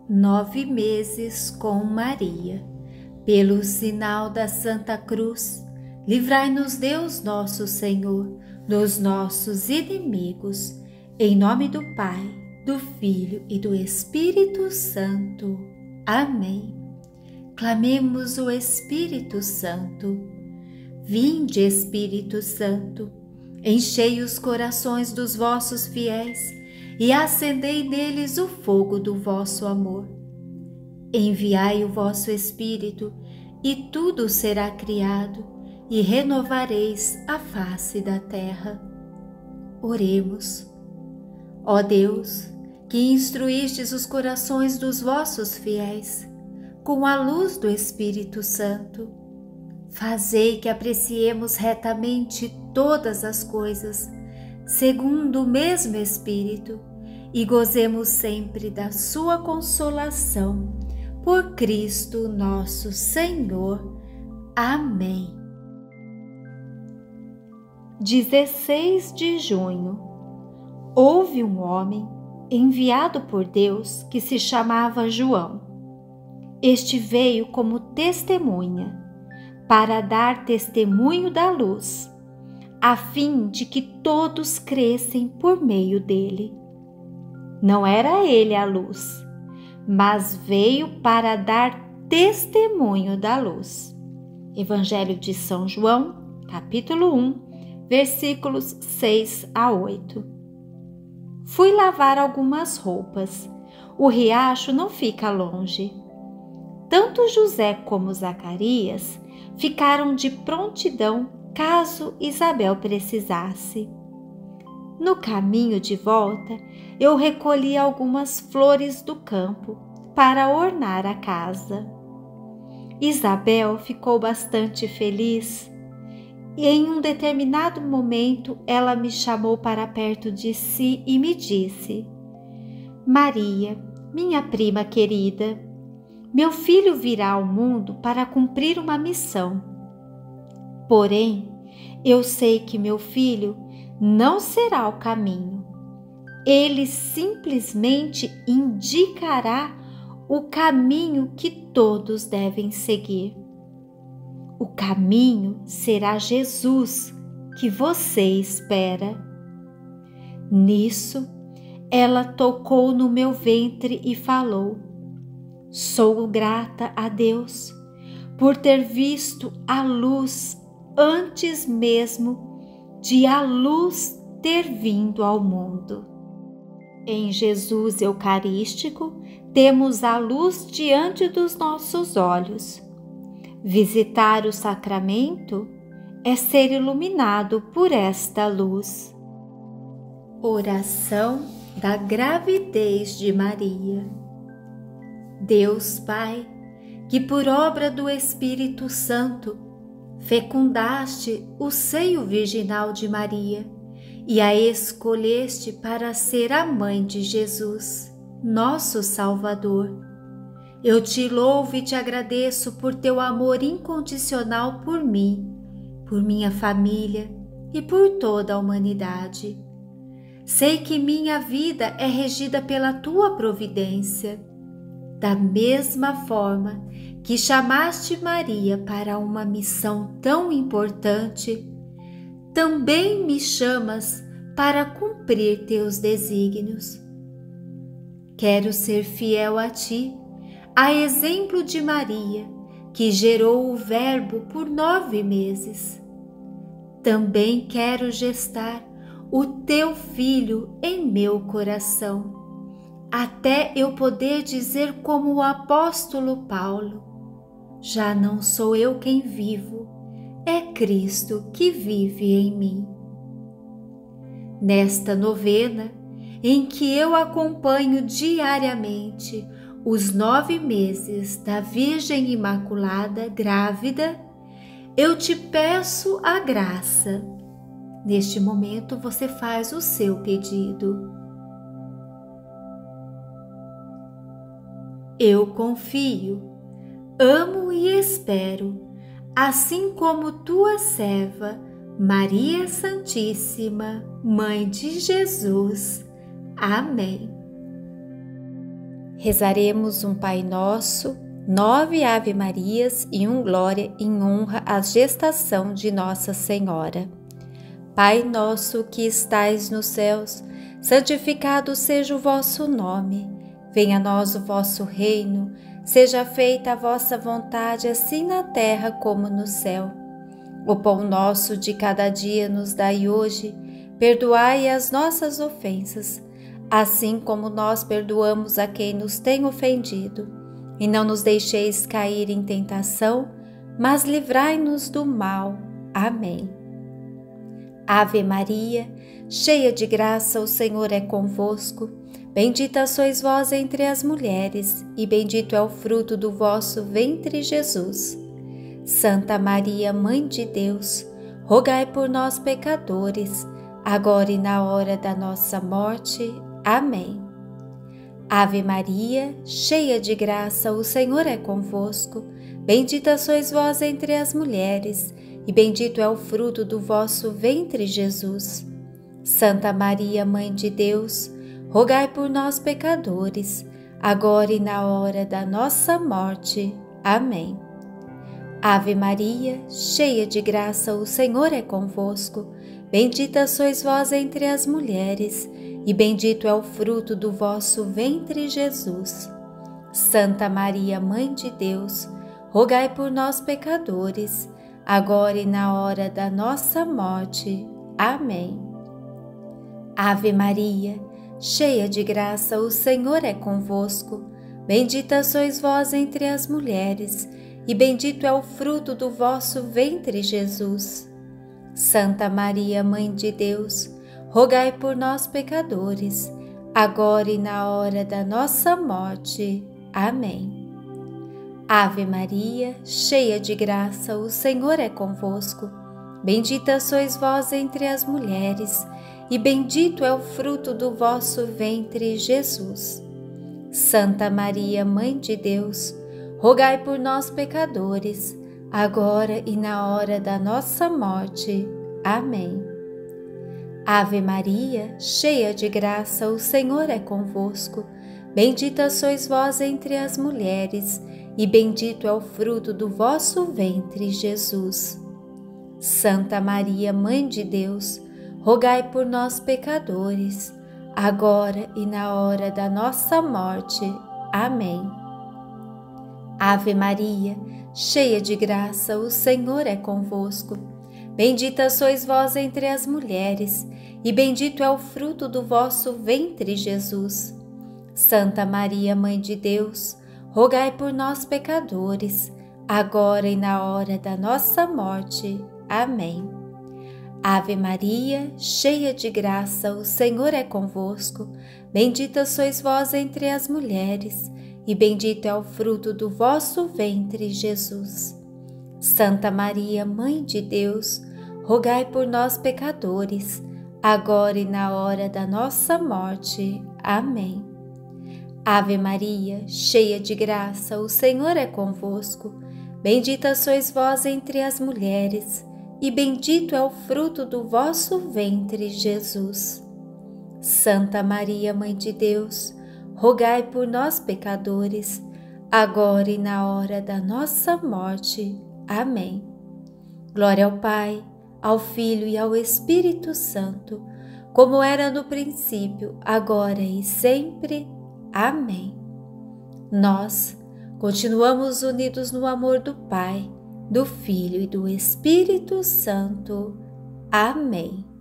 9 meses com Maria. Pelo sinal da Santa Cruz, livrai-nos Deus nosso Senhor dos nossos inimigos. Em nome do Pai, do Filho e do Espírito Santo. Amém. Clamemos o Espírito Santo. Vinde, Espírito Santo, enchei os corações dos vossos fiéis e acendei neles o fogo do vosso amor. Enviai o vosso Espírito, e tudo será criado, e renovareis a face da terra. Oremos. Ó Deus, que instruístes os corações dos vossos fiéis, com a luz do Espírito Santo, fazei que apreciemos retamente todas as coisas, segundo o mesmo Espírito, e gozemos sempre da sua consolação, por Cristo nosso Senhor. Amém. 16 de junho. Houve um homem enviado por Deus que se chamava João. Este veio como testemunha, para dar testemunho da luz, a fim de que todos crescem por meio dele. Não era ele a luz, mas veio para dar testemunho da luz. Evangelho de São João, capítulo 1, versículos 6 a 8. Fui lavar algumas roupas. O riacho não fica longe. Tanto José como Zacarias ficaram de prontidão caso Isabel precisasse. No caminho de volta, eu recolhi algumas flores do campo para ornar a casa. Isabel ficou bastante feliz e em um determinado momento ela me chamou para perto de si e me disse: Maria, minha prima querida, meu filho virá ao mundo para cumprir uma missão. Porém, eu sei que meu filho não será o caminho. Ele simplesmente indicará o caminho que todos devem seguir. O caminho será Jesus, que você espera. Nisso, ela tocou no meu ventre e falou: Sou grata a Deus por ter visto a luz antes mesmo de a luz ter vindo ao mundo. Em Jesus Eucarístico, temos a luz diante dos nossos olhos. Visitar o sacramento é ser iluminado por esta luz. Oração da gravidez de Maria. Deus Pai, que por obra do Espírito Santo fecundaste o seio virginal de Maria e a escolheste para ser a mãe de Jesus, nosso Salvador. Eu te louvo e te agradeço por teu amor incondicional por mim, por minha família e por toda a humanidade. Sei que minha vida é regida pela tua providência. Da mesma forma que chamaste Maria para uma missão tão importante, também me chamas para cumprir teus desígnios. Quero ser fiel a ti, a exemplo de Maria, que gerou o Verbo por 9 meses. Também quero gestar o teu Filho em meu coração, até eu poder dizer como o apóstolo Paulo: já não sou eu quem vivo, é Cristo que vive em mim. Nesta novena, em que eu acompanho diariamente os 9 meses da Virgem Imaculada grávida, eu te peço a graça. Neste momento você faz o seu pedido. Eu confio, amo e espero, assim como tua serva, Maria Santíssima, Mãe de Jesus. Amém. Rezaremos um Pai Nosso, 9 Ave Marias e um Glória em honra à gestação de Nossa Senhora. Pai nosso que estais nos céus, santificado seja o vosso nome. Venha a nós o vosso reino, seja feita a vossa vontade, assim na terra como no céu. O pão nosso de cada dia nos dai hoje, perdoai as nossas ofensas, assim como nós perdoamos a quem nos tem ofendido. E não nos deixeis cair em tentação, mas livrai-nos do mal. Amém. Ave Maria, cheia de graça, o Senhor é convosco. Bendita sois vós entre as mulheres, e bendito é o fruto do vosso ventre, Jesus. Santa Maria, Mãe de Deus, rogai por nós, pecadores, agora e na hora da nossa morte. Amém. Ave Maria, cheia de graça, o Senhor é convosco. Bendita sois vós entre as mulheres, e bendito é o fruto do vosso ventre, Jesus. Santa Maria, Mãe de Deus, rogai por nós, pecadores, agora e na hora da nossa morte. Amém. Ave Maria, cheia de graça, o Senhor é convosco. Bendita sois vós entre as mulheres, e bendito é o fruto do vosso ventre, Jesus. Santa Maria, Mãe de Deus, rogai por nós, pecadores, agora e na hora da nossa morte. Amém. Ave Maria, cheia de graça, o Senhor é convosco. Bendita sois vós entre as mulheres, e bendito é o fruto do vosso ventre, Jesus. Santa Maria, Mãe de Deus, rogai por nós, pecadores, agora e na hora da nossa morte. Amém. Ave Maria, cheia de graça, o Senhor é convosco. Bendita sois vós entre as mulheres, e bendito é o fruto do vosso ventre, Jesus. Santa Maria, Mãe de Deus, rogai por nós, pecadores, agora e na hora da nossa morte. Amém. Ave Maria, cheia de graça, o Senhor é convosco. Bendita sois vós entre as mulheres, e bendito é o fruto do vosso ventre, Jesus. Santa Maria, Mãe de Deus, rogai por nós, pecadores, agora e na hora da nossa morte. Amém. Ave Maria, cheia de graça, o Senhor é convosco. Bendita sois vós entre as mulheres, e bendito é o fruto do vosso ventre, Jesus. Santa Maria, Mãe de Deus, rogai por nós, pecadores, agora e na hora da nossa morte. Amém. Ave Maria, cheia de graça, o Senhor é convosco. Bendita sois vós entre as mulheres, e bendito é o fruto do vosso ventre, Jesus. Santa Maria, Mãe de Deus, rogai por nós, pecadores, agora e na hora da nossa morte. Amém. Ave Maria, cheia de graça, o Senhor é convosco. Bendita sois vós entre as mulheres, e bendito é o fruto do vosso ventre, Jesus. Santa Maria, Mãe de Deus, rogai por nós, pecadores, agora e na hora da nossa morte. Amém. Glória ao Pai, ao Filho e ao Espírito Santo, como era no princípio, agora e sempre. Amém. Nós continuamos unidos no amor do Pai, do Filho e do Espírito Santo. Amém.